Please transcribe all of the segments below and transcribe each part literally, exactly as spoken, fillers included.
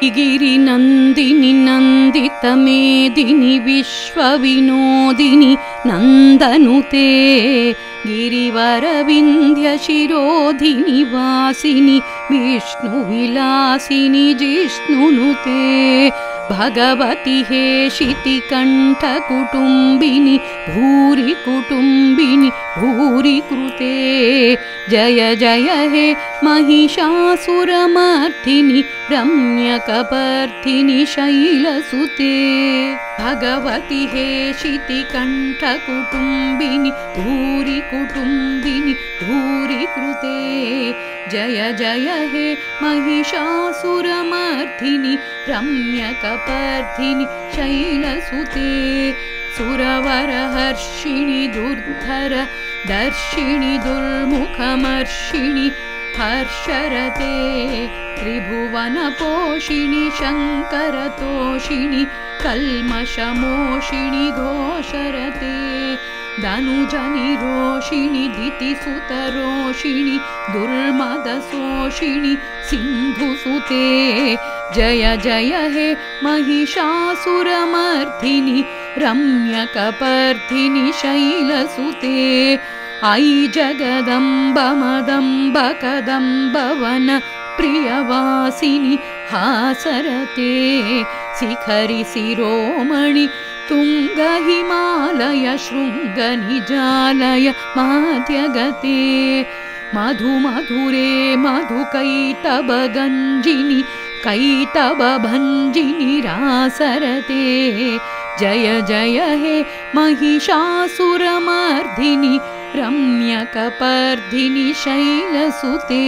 गिरिनन्दिनि नन्दितमेदिनि विश्वविनोदिनि नन्दनुते गिरिवरविन्ध्यशिरोधिनि वासिनि विष्णुविलासिनि जिष्णुनुते भगवति हेशितिकण्ठकुटुम्बिनि भूरि कुटुम्बिनि भूरि कृते जय जय हे महिषासुरमर्दिनि रम्यकपर्दिनि शैलसुते भगवति हेशितिकण्ठकुटुम्बिनि भूरि कुटुम्बिनि भूरि कृते जय जय हे महिषासुरमर्दिनि रम्यकपर्दिनि शैलसुते सुरवरहर्षिणि दुर्धर दर्शिणि दुर्मुखमर्षिणि हर्षरते त्रिभुवनपोषिणि शङ्करतोषिणि कल्मषमोषिणि घोषरते धनुजनिरोषिणि दितिसुतरोषिणि दुर्मदशोषिणि सिन्धुसुते जय जय हे महिषासुरमर्दिनि रम्यकपर्दिनि शैलसुते अयि जगदम्ब मदम्ब कदम्बवन प्रियवासिनि हासरते शिखरि शिरोमणि तुंग हिमालय शृंग निजालय माध्यगते मधु मधुरे मधु कैतव गंजिनि कैतव भंजिनि रासरते जय जय हे महिषासुरमर्दिनि रम्यकपर्दिनि शैलसुते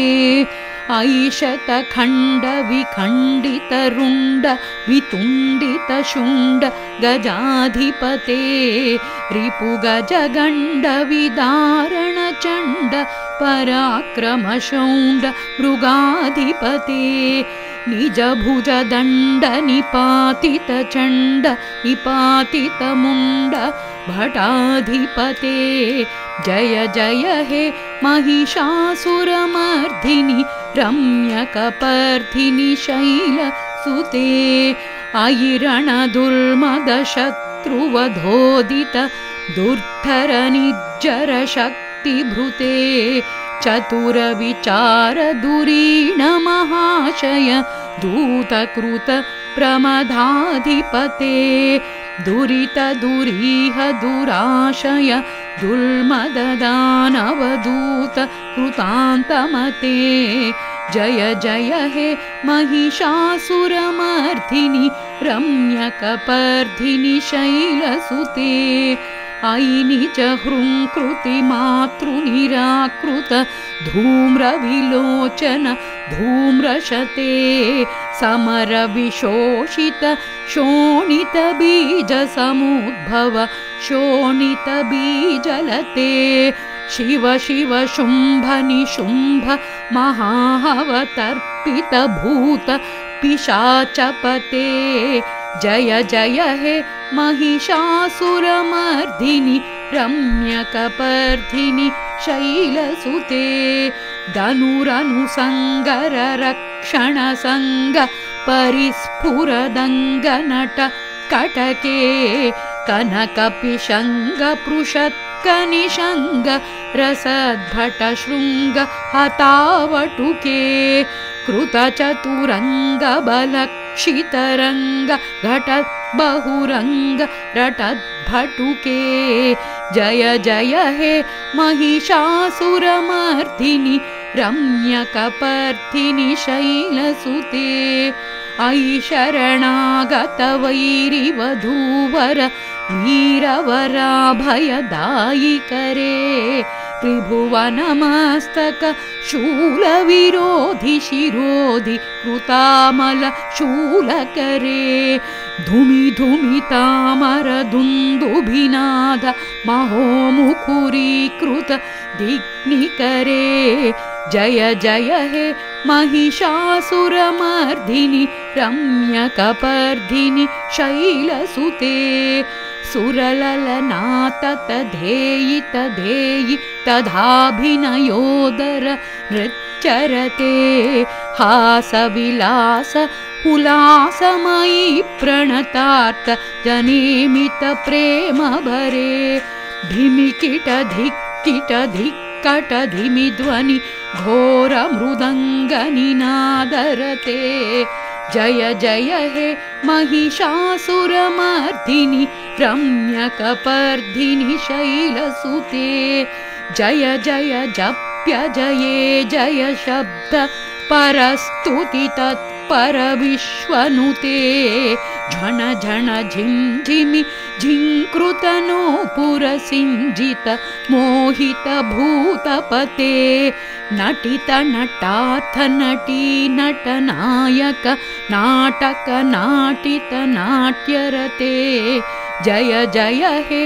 ऐशतखण्ड विखण्डित रुण्ड वितुण्डित शुण्ड गजाधिपते रिपुगजगण्ड विदारण चण्ड पराक्रमशौण्ड मृगाधिपते निज भुज दण्ड निपातित चण्ड निपातित मुण्ड भटाधिपते जय जय हे महिषासुरमर्दिनि रम्यकपर्दिनि शैलसुते अयि रणदुर्मद शत्रुवधोदित दुर्धर निर्जर शक्तिभृते चतुर विचार दुरीण महाशय दूतकृत प्रमदाधिपते दुरित दुरीह दुराशय दुर्मद दानवदूत कृतान्तमते जय जय हे महिषासुरमर्दिनि रम्यकपर्दिनि शैलसुते अयि निज हृङ्कृति मातृनिराकृत धूम्रविलोचन धूम्रशते समर विशोषित शोणित बीज समुद्भव शोणित बीजलते शिव शिव शुंभ निशुंभ महावतर्पित भूत पिशाचपते जय जय हे महिषासुरमर्दिनि रम्यकपर्दिनि शैलसुते धनुरनुसंगर रक्षण संग परिस्फुरदंग नट कटके कनक पिशंग पृषत्क निशंग रसद्भट शृंग हतावटुके कृत चतुरंग बलक्षितरंग घटत बहुरंग रटत भटुके जय जय हे महिषासुरमर्दिनि रम्यकपर्दिनि शैलसुते अयि शरणागत वैरिवधूवर वीरवराभयदायिकरे त्रिभुवनमस्तक शूलविरोधि शिरोधि कृतामल शूलकरे धूमि धूमि तामर दुन्दुभिनाद महोमुखुरीकृत दिग्निकरे जय जय हे महिषासुरमर्दिनि रम्यकपर्दिनि शैलसुते सुरललनातत धेयि तधेयि तदाभिनयोदर नृत्यरते हासविलास उल्लासमयी प्रणतार्थ जनेमित प्रेम भरे धिमिकिट धिक्किट धिक्कट धिमि ध्वनि घोर मृदंग निनादरते जय जय हे महिषासुरमर्दिनि रम्यकपर्दिनि शैलसुते जय जय जप्य जये जय शब्द परस्तुति तत्पर विश्वनुते झण झण झिं झिमि झिंकृत नूपुर सिंजित मोहित भूतपते नटित नटार्थ नटी नटनायक नाटक नाटित नाट्यरते जय जय हे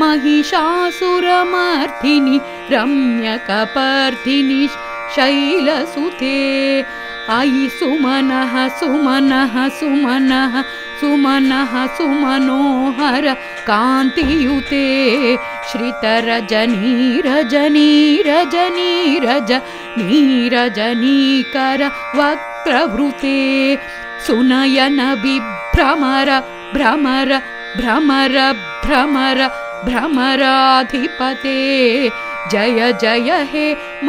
महिषासुरमर्दिनि रम्यकपर्दिनि शैलसुते अयि सुमनः सुमनः सुमनः सुमनः सुमनोहर कान्तियुते श्रितरज नीरज नीरज नीरज नीरज नीकर वक्त्रवृते सुनयन विभ्रमर भ्रमर भ्रमर भ्रमर भ्रमराधिपते जय जय हे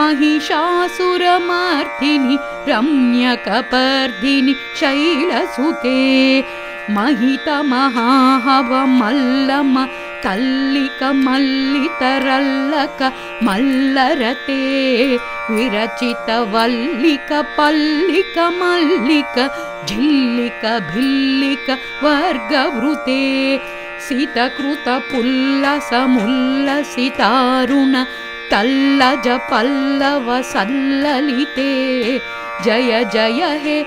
महिषासुरमर्दिनि रम्यकपर्दिनि शैलसुते महित महाहव मल्लम तल्लिक मल्लितरल्लक मल्लरते विरचित वल्लिक पल्लिक मल्लिक झिल्लिक भिल्लिक वर्गवृते सितकृत पुल्लस मुल्लसितारुण तल्लज पल्लव सल्ललिते जय जय हे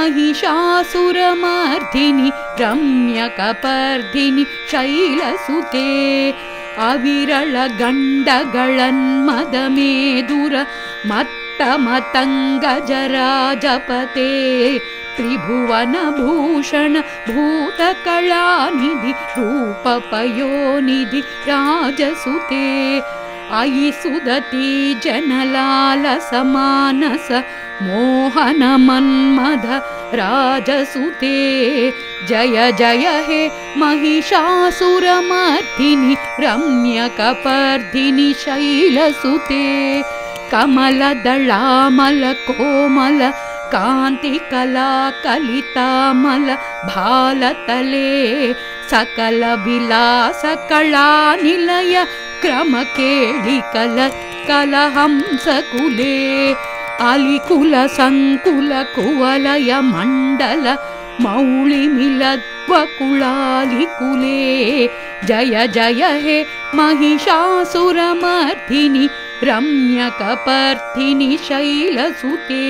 महिषासुरमर्दिनि रम्यकपर्दिनि शैलसुते अविरल गण्डगळन्मदमेदुर मत्त मतङ्गजराजपते त्रिभुवन भूषण भूतकलानिधि रूपपयोनिधि राजसुते अयि सुदती जनलालस मानस मोहन मन्मथ राजसुते जय जय हे महिषासुरमर्दिनि रम्यकपर्दिनि शैलसुते कमलदलामल कोमल कांति कला कलितामल भालतले सकल विलास कला निलय क्रम केळि कल कलहंसकुले अलिकुल संकुल कुवलय मंडल मौळि मिलद्वकुलालिकुले जय जय हे महिषासुरमर्दिनि रम्यकपर्दिनि शैलसुते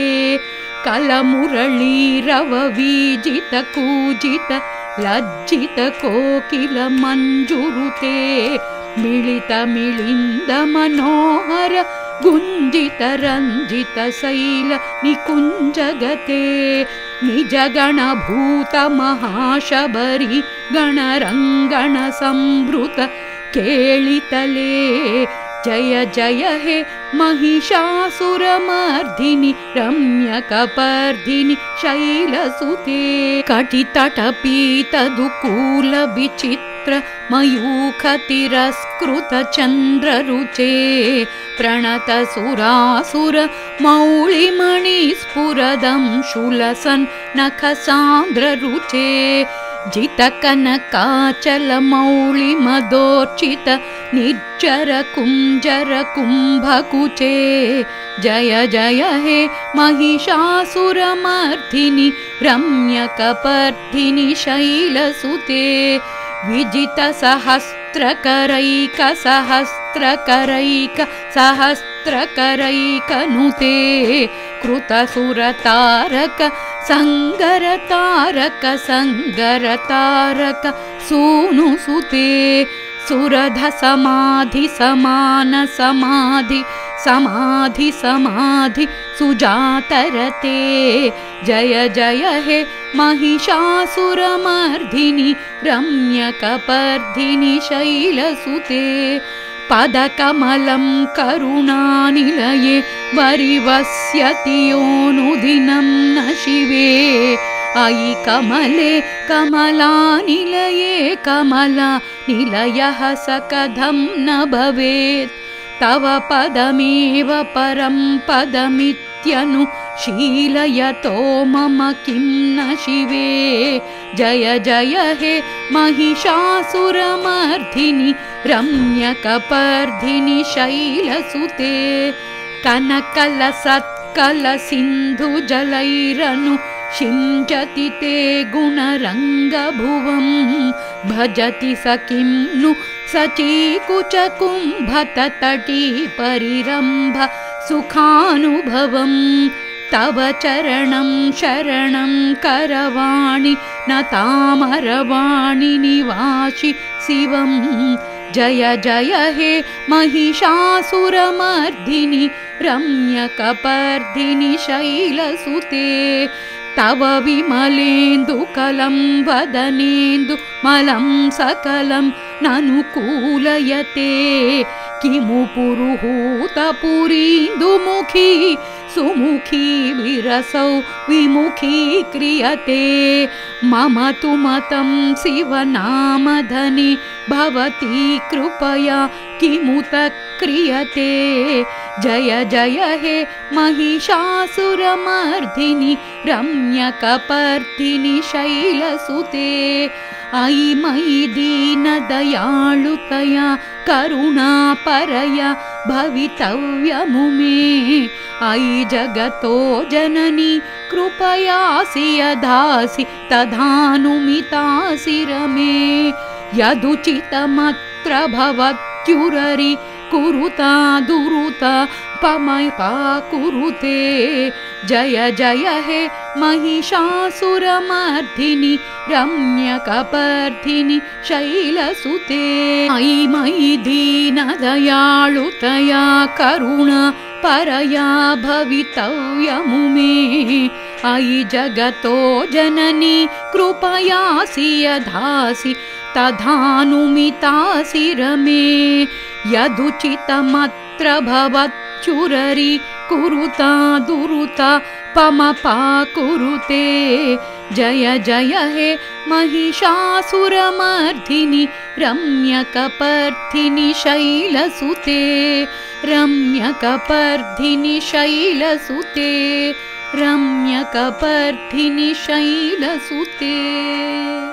कलमुरळीरव वीजित कूजित लज्जित कोकिल मंजुरुते मिलित मिलिंद मनोहर गुंजित रंजित शैल निकुंजगते निज गण भूत महाशबरी गणरंगण संभृत केळितले जय जय हे महिषासुरमर्दिनि रम्यकपर्दिनि शैलसुते कटितटपीत दुकूल विचित्र मयूख तिरस्कृत चन्द्ररुचे प्रणत सुरासुर मौळिमणि स्फुरदं शुलसन् नख सान्द्ररुचे जित कनकाचल मौळि मदोर्चित निर्जर कुंजर कुंभकुचे जय जय हे महिषासुरमर्दिनि रम्यकपर्दिनि शैलसुते विजित सहस्त्रकरैक सहस्त्रकरैक सहस्त्रकरैक नुते कृतसुरतारक संगरतारक संगरतारक सूनुसुते सुरध समाधि समान समाधि समाधि समाधि सुजातरते जय जय हे महिषासुरमर्दिनि रम्यकपर्दिनि शैलसुते पदकमलं करुणानिलये वरिवस्यति योऽनुदिनं न शिवे अयि कमले कमलानिलये कमलानिलयः स कथं न भवेत् तव पदमेव परं पदमित्यनु शीलयतो मम किं न शिवे जय जय हे महिषासुरमर्दिनि रम्यकपर्दिनि शैलसुते कनकलसत्कलसिन्धुजलैरनु शिञ्चति ते गुणरङ्गभुवं भजति स किं नु सचीकुचकुम्भतटी परिरम्भ सुखानुभवं तव चरणं शरणं करवाणि न तामरवाणि निवासि शिवं जय जय हे महिषासुरमर्दिनि रम्यकपर्दिनि शैलसुते तव विमलेन्दुकलं वदनेन्दु मलं सकलं ननुकूलयते किमु पुरुहूतपुरीन्दुमुखी सुमुखी विरसौ विमुखी क्रियते मम तु मतं शिवनामधने भवती कृपया किमुत क्रियते जय जय हे महिषासुरमर्दिनि रम्यकपर्दिनि शैलसुते अयि मयि दीनदयालुतया करुणापरया भवितव्यमु मे अयि जगतो जननी कृपयासि यदासि तदानुमितासि रमे यदुचितमत्र भवत्युररि कुरुता दुरुता पमपा कुरुते जय जय हे महिषासुरमर्दिनि रम्यकपर्दिनि शैलसुते अयि मयि दीनदयालुतया करुणा परया भवितव्यमु मे अयि जगतो जननी कृपयासि यदासि तदानुमितासि रमे यदुचितमत्र भवत्युररि कुरुता दुरुता पमपा कुरुते जय जय हे महिषासुरमर्दिनि रम्यकपर्दिनि शैलसुते रम्यकपर्दिनि शैलसुते रम्यकपर्दिनि शैलसुते।